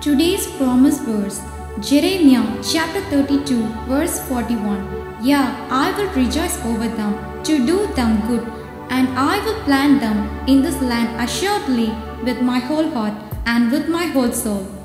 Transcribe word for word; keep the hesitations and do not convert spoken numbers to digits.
Today's promise verse, Jeremiah chapter thirty-two, verse forty-one. Yeah, I will rejoice over them, to do them good, and I will plant them in this land assuredly with my whole heart and with my whole soul.